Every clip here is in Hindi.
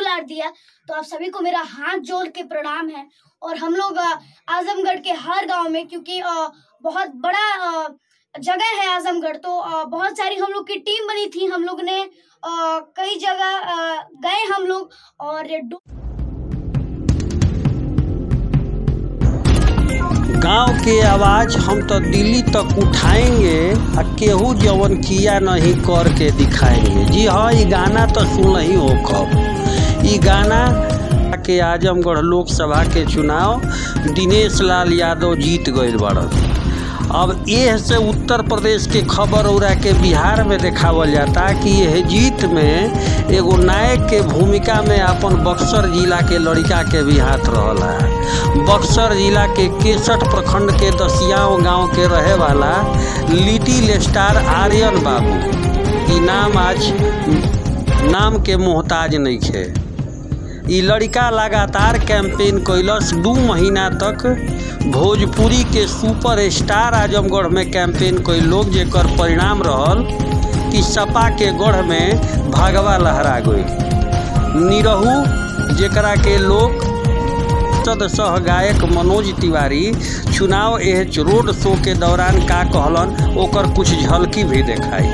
दुलार दिया, तो आप सभी को मेरा हाथ जोड़ के प्रणाम है। और हम लोग आजमगढ़ के हर गांव में, क्योंकि बहुत बड़ा जगह है आजमगढ़, तो बहुत सारी हम लोग की टीम बनी थी। हम लोग ने कई जगह गए हम लोग, और गांव के आवाज हम तो दिल्ली तक उठाएंगे, केहू जवन किया नहीं करके दिखाएंगे। जी हाँ, ये गाना तो सुन ही हो कब। ये गाना के आजमगढ़ लोकसभा के चुनाव दिनेश लाल यादव जीत गए बड़न। अब ये से उत्तर प्रदेश के खबर उड़ा के बिहार में देखावल जाता कि यह जीत में एगो नायक के भूमिका में अपन बक्सर जिला के लड़का के भी हाथ रहला है। बक्सर जिला के 61 प्रखंड के दसियाओं गांव के रहे वाला लिटिल स्टार आर्यन बाबू, ई नाम आज नाम के मोहताज नहीं खे। ई लड़का लगातार कैंपेन कैलस 2 महीना तक। भोजपुरी के सुपर स्टार आजमगढ़ में कैंपेन कई लोग, जेकर परिणाम रहल कि सपा के गढ़ में भगवा लहरा गई। निरहू जेकरा के लोग सह गायक मनोज तिवारी चुनाव एह रोड शो के दौरान का कहलन, ओकर कुछ झलकी भी दिखाई।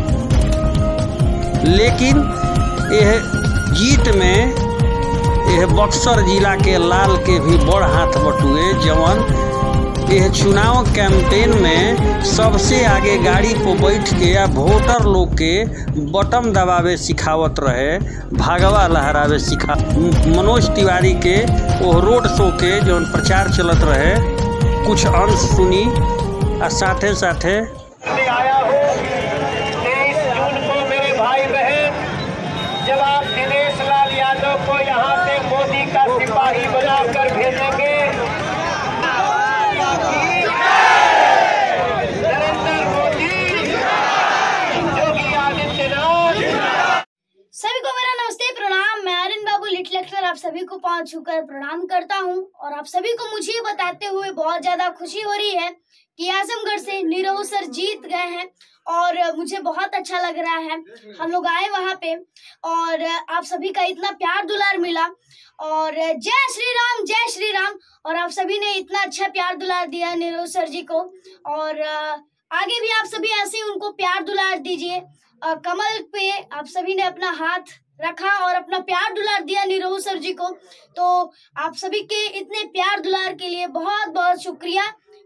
लेकिन यह जीत में यह बक्सर जिला के लाल के भी बड़ हाथ बटुए, जवन यह चुनाव कैंपेन में सबसे आगे गाड़ी पर बैठ के या वोटर लोग के बटन दबावे सिखावत रहे, भगवा लहरावे सिखा। मनोज तिवारी के वो रोड शो के जवन प्रचार चलत रहे, कुछ अंश सुनी और साथे साथे आया हो 23 जून को मेरे भाई बहन, जब आप दिनेश लाल यादव को यहाँ से मोदी का सिपाही बनाकर भेजेंगे, नरेंद्र मोदी, योगी आदित्यनाथ। सभी को मेरा नमस्ते, प्रणाम। मैं आर्यन बाबू लिटिल स्टार आप सभी को पांव छूकर प्रणाम करता हूं। और आप सभी को मुझे बताते हुए बहुत ज्यादा खुशी हो रही है कि आजमगढ़ से निरहू सर जीत गए हैं, और मुझे बहुत अच्छा लग रहा है। हम लोग आए वहां पे, और आप सभी का इतना प्यार दुलार मिला, और जय श्री राम। और आप सभी ने इतना अच्छा प्यार दुलार दिया निरहू सर जी को, और आगे भी आप सभी ऐसे ही उनको प्यार दुलार दीजिए। कमल पे आप सभी ने अपना हाथ रखा और अपना प्यार दुलार दिया निरहू सर जी को, तो आप सभी के इतने प्यार दुलार के लिए बहुत बहुत शुक्रिया।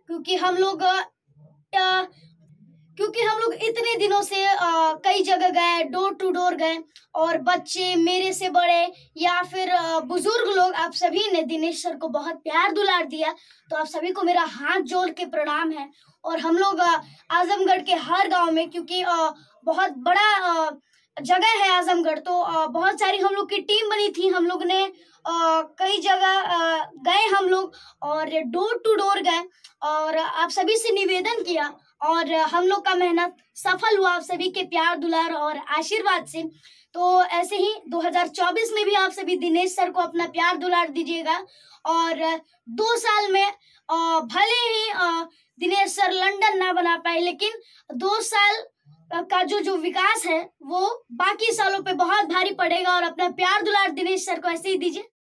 क्योंकि हम लोग इतने दिनों से कई जगह गए, डोर टू डोर गए, और बच्चे, मेरे से बड़े या फिर बुजुर्ग लोग, आप सभी ने दिनेश सर को बहुत प्यार दुलार दिया, तो आप सभी को मेरा हाथ जोड़ के प्रणाम है। और हम लोग आजमगढ़ के हर गांव में, क्योंकि बहुत बड़ा जगह है आजमगढ़, तो बहुत सारी हम लोग की टीम बनी थी। हम लोग ने कई जगह गए हम लोग, और डोर टू डोर गए, और आप सभी से निवेदन किया, और हम लोग का मेहनत सफल हुआ आप सभी के प्यार दुलार और आशीर्वाद से। तो ऐसे ही 2024 में भी आप सभी दिनेश सर को अपना प्यार दुलार दीजिएगा। और 2 साल में भले ही दिनेश सर लंदन ना बना पाए, लेकिन 2 साल का जो विकास है वो बाकी सालों पे बहुत भारी पड़ेगा। और अपना प्यार दुलार दिनेश सर को ऐसे ही दीजिए।